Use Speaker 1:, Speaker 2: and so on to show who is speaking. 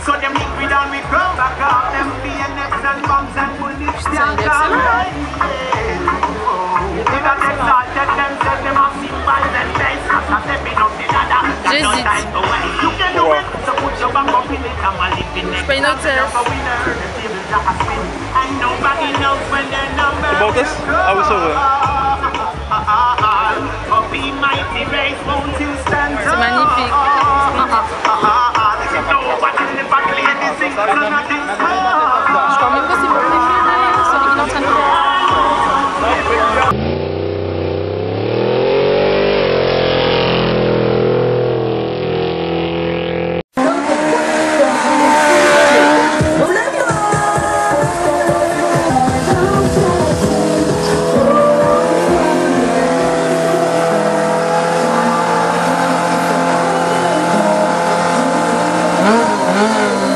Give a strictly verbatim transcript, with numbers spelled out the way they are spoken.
Speaker 1: So them lick we down, we grow back up. Them B N X and bombs and bullets down.
Speaker 2: J'hésite. Je fais une hôtesse.
Speaker 3: About this? I was over.
Speaker 2: C'est magnifique. Je crois même pas c'est mon préféré, celui qu'il est en train de faire.
Speaker 4: Mm-hmm.